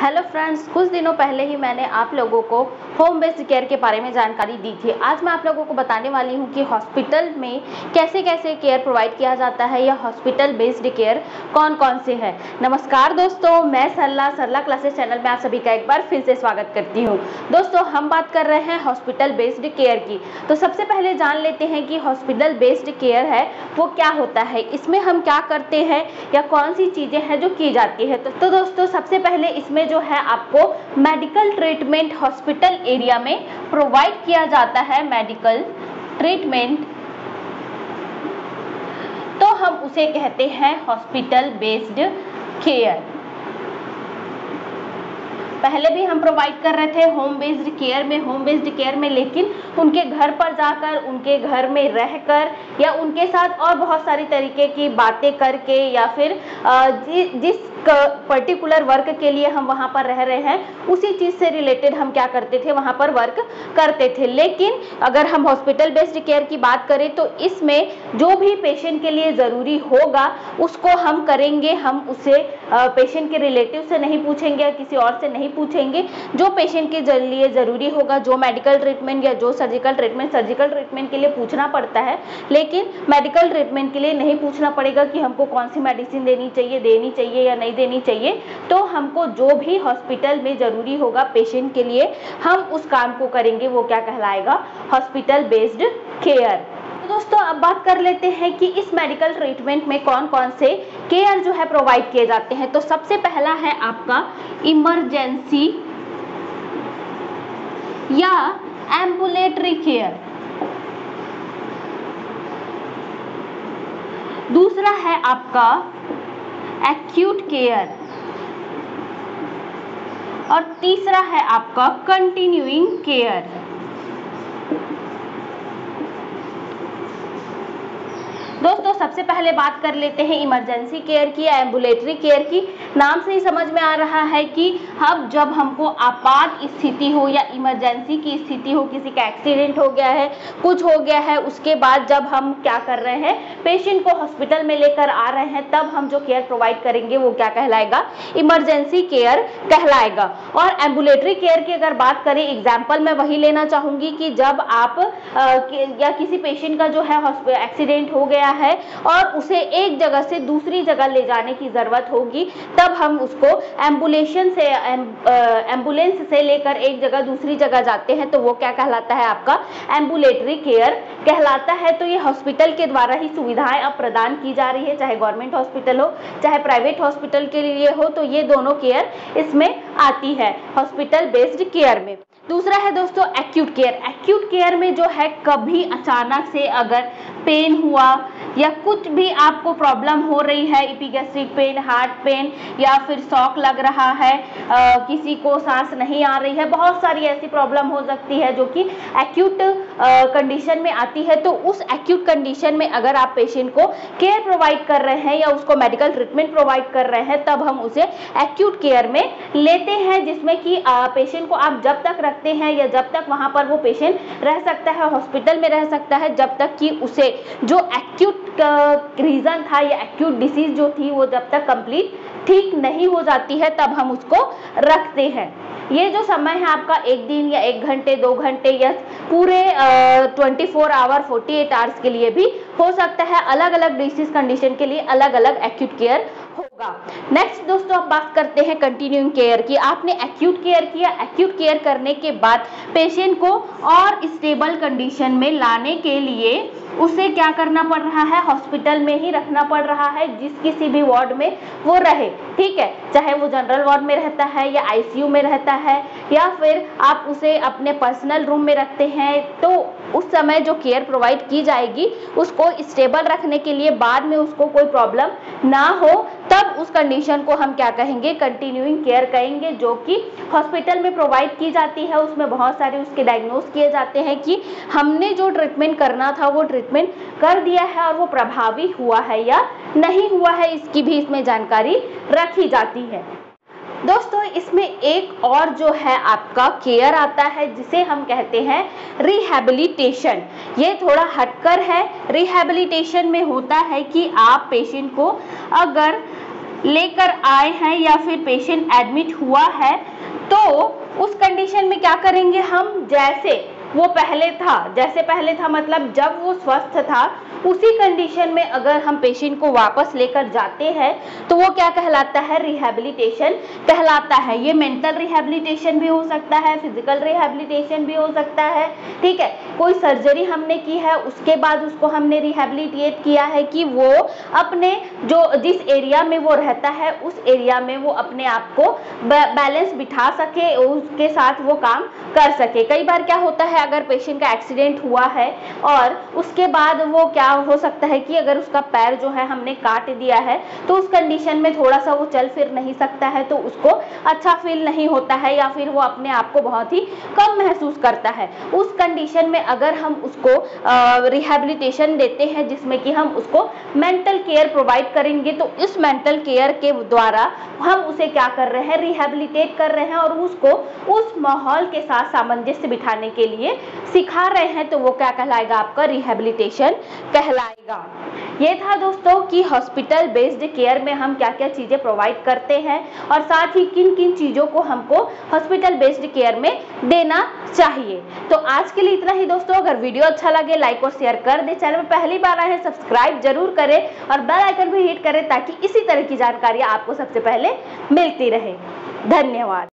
Hello friends, कुछ दिनों पहले ही मैंने आप लोगों को होम बेस्ड केयर के बारे में जानकारी दी थी। आज मैं आप लोगों को बताने वाली हूं कि हॉस्पिटल में कैसे कैसे केयर प्रोवाइड किया जाता है या हॉस्पिटल बेस्ड केयर कौन कौन से है। नमस्कार दोस्तों, मैं सरला क्लासेस चैनल में आप सभी का एक बार फिर से स्वागत करती हूँ। दोस्तों, हम बात कर रहे हैं हॉस्पिटल बेस्ड केयर की। तो सबसे पहले जान लेते हैं कि हॉस्पिटल बेस्ड केयर है वो क्या होता है, इसमें हम क्या करते हैं या कौन सी चीज़ें हैं जो की जाती है। तो दोस्तों, सबसे पहले इसमें जो है आपको मेडिकल ट्रीटमेंट हॉस्पिटल एरिया में प्रोवाइड किया जाता है। मेडिकल ट्रीटमेंट तो हम उसे कहते हैं हॉस्पिटल बेस्ड केयर। पहले भी हम प्रोवाइड कर रहे थे होम बेस्ड केयर में, लेकिन उनके घर पर जाकर, उनके घर में रहकर या उनके साथ और बहुत सारी तरीके की बातें करके या फिर जिस पर्टिकुलर वर्क के लिए हम वहां पर रह रहे हैं उसी चीज से रिलेटेड हम क्या करते थे, वहां पर वर्क करते थे। लेकिन अगर हम हॉस्पिटल बेस्ड केयर की बात करें तो इसमें जो भी पेशेंट के लिए जरूरी होगा उसको हम करेंगे। हम उसे पेशेंट के रिलेटिव से नहीं पूछेंगे या किसी और से नहीं पूछेंगे। जो पेशेंट के लिए जरूरी होगा, जो मेडिकल ट्रीटमेंट या जो सर्जिकल ट्रीटमेंट के लिए पूछना पड़ता है, लेकिन मेडिकल ट्रीटमेंट के लिए नहीं पूछना पड़ेगा कि हमको कौन सी मेडिसिन देनी चाहिए या नहीं देनी चाहिए। तो हमको जो भी हॉस्पिटल में जरूरी होगा पेशेंट के लिए, हम उस काम को करेंगे। वो क्या कहलाएगा? Hospital based care. तो दोस्तों, अब बात कर लेते हैं कि इस मेडिकल ट्रीटमेंट में कौन कौन से केयर जो है प्रोवाइड किए जाते हैं। तो सबसे पहला है आपका इमरजेंसी या एम्बुलेटरी केयर। दूसरा है आपका एक्यूट केयर और तीसरा है आपका कंटिन्यूइंग केयर। दोस्तों, सबसे पहले बात कर लेते हैं इमरजेंसी केयर की या एम्बुलेटरी केयर की। नाम से ही समझ में आ रहा है कि अब जब हमको आपात स्थिति हो या इमरजेंसी की स्थिति हो, किसी का एक्सीडेंट हो गया है, कुछ हो गया है, उसके बाद जब हम क्या कर रहे हैं, पेशेंट को हॉस्पिटल में लेकर आ रहे हैं, तब हम जो केयर प्रोवाइड करेंगे वो क्या कहलाएगा? इमरजेंसी केयर कहलाएगा। और एम्बुलेटरी केयर की अगर बात करें, एग्जाम्पल मैं वही लेना चाहूंगी कि जब आप या किसी पेशेंट का जो है एक्सीडेंट हो गया है और उसे एक जगह से दूसरी जगह ले जाने की जरूरत होगी, तब हम उसको एम्बुलेंस से लेकर एक जगह दूसरी जगह जाते हैं। तो वो क्या कहलाता है? आपका एम्बुलेटरी केयर कहलाता है। तो ये हॉस्पिटल के द्वारा ही सुविधाएं अब प्रदान की जा रही है, चाहे गवर्नमेंट हॉस्पिटल हो चाहे प्राइवेट हॉस्पिटल के लिए हो, तो ये दोनों केयर इसमें आती है हॉस्पिटल बेस्ड केयर में। दूसरा है दोस्तों एक्यूट केयर। एक्यूट केयर में जो है, कभी अचानक से अगर पेन हुआ या कुछ भी आपको प्रॉब्लम हो रही है, एपिगैस्ट्रिक पेन, हार्ट पेन या फिर शॉक लग रहा है, किसी को सांस नहीं आ रही है, बहुत सारी ऐसी प्रॉब्लम हो सकती है जो कि एक्यूट कंडीशन में आती है। तो उस एक्यूट कंडीशन में अगर आप पेशेंट को केयर प्रोवाइड कर रहे हैं या उसको मेडिकल ट्रीटमेंट प्रोवाइड कर रहे हैं, तब हम उसे एक्यूट केयर में लेते हैं, जिसमें कि पेशेंट को आप जब तक रखते हैं या जब तक वहां पर वो पेशेंट रह सकता है, हॉस्पिटल में रह सकता है, जब तक कि उसे जो एक्यूट रीजन था या एक्यूट डिसीज जो थी वो जब तक कंप्लीट ठीक नहीं हो जाती है, तब हम उसको रखते हैं। ये जो समय है आपका 1 दिन या 1 घंटे, 2 घंटे या पूरे 24 आवर 48 आवर्स के लिए भी हो सकता है। अलग अलग डिसीज कंडीशन के लिए अलग अलग एक्यूट केयर होगा। नेक्स्ट दोस्तों, अब बात करते हैं कंटिन्यूइंग केयर की। आपने एक्यूट केयर किया, एक्यूट केयर करने के बाद पेशेंट को और स्टेबल कंडीशन में लाने के लिए उसे क्या करना पड़ रहा है? हॉस्पिटल में ही रखना पड़ रहा है, जिस किसी भी वार्ड में वो रहे, ठीक है, चाहे वो जनरल वार्ड में रहता है या आईसीयू में रहता है या फिर आप उसे अपने पर्सनल रूम में रखते हैं। तो उस समय जो केयर प्रोवाइड की जाएगी उसको स्टेबल रखने के लिए, बाद में उसको कोई प्रॉब्लम ना हो, तब उस कंडीशन को हम क्या कहेंगे? कंटिन्यूइंग केयर कहेंगे, जो कि हॉस्पिटल में प्रोवाइड की जाती है। उसमें बहुत सारे उसके डायग्नोस किए जाते हैं कि हमने जो ट्रीटमेंट करना था वो ट्रीटमेंट कर दिया है और वो प्रभावी हुआ है या नहीं हुआ है, इसकी भी इसमें जानकारी रखी जाती है। दोस्तों, इसमें एक और जो है आपका केयर आता है जिसे हम कहते हैं रिहैबिलिटेशन। ये थोड़ा हटकर है। रिहैबिलिटेशन में होता है कि आप पेशेंट को अगर लेकर आए हैं या फिर पेशेंट एडमिट हुआ है, तो उस कंडीशन में क्या करेंगे हम, जैसे पहले था मतलब जब वो स्वस्थ था उसी कंडीशन में अगर हम पेशेंट को वापस लेकर जाते हैं तो वो क्या कहलाता है, रिहैबिलिटेशन कहलाता है। ये मेंटल रिहैबिलिटेशन भी हो सकता है, फिजिकल रिहैबिलिटेशन भी हो सकता है, ठीक है। कोई सर्जरी हमने की है उसके बाद उसको हमने रिहैबिलिटेट किया है कि वो अपने जिस एरिया में वो रहता है उस एरिया में वो अपने आप को बैलेंस बिठा सके, उसके साथ वो काम कर सके। कई बार क्या होता है, अगर पेशेंट का एक्सीडेंट हुआ है और उसके बाद वो क्या हो सकता है कि अगर उसका पैर जो है हमने काट दिया है तो उस कंडीशन में थोड़ा सा वो चल फिर नहीं सकता है, तो उसको अच्छा फील नहीं होता है या फिर वो अपने आप को बहुत ही कम महसूस करता है। उस कंडीशन में अगर हम उसको रिहैबिलिटेशन देते हैं जिसमें कि हम उसको मेंटल केयर प्रोवाइड करेंगे, तो इस मेंटल केयर के द्वारा हम उसे क्या कर रहे हैं, रिहैबिलिटेट कर रहे हैं और उसको उस माहौल के साथ सामंजस्य बिठाने के लिए सिखा रहे हैं, तो वो क्या कहलाएगा, आपका रिहैबिलिटेशन कहलाएगा। ये था दोस्तों कि हॉस्पिटल बेस्ड केयर में हम क्या क्या चीजें प्रोवाइड करते हैं और साथ ही किन किन चीजों को हमको हॉस्पिटल बेस्ड केयर में देना चाहिए। तो आज के लिए इतना ही दोस्तों। अगर वीडियो अच्छा लगे लाइक और शेयर कर दे, चैनल में पहली बार आए हैं सब्सक्राइब जरूर करें और बेल आइकन भी हिट करें ताकि इसी तरह की जानकारियां आपको सबसे पहले मिलती रहे। धन्यवाद।